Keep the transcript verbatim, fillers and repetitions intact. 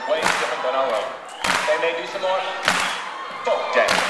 ways different than our own. They may do some more folk dance.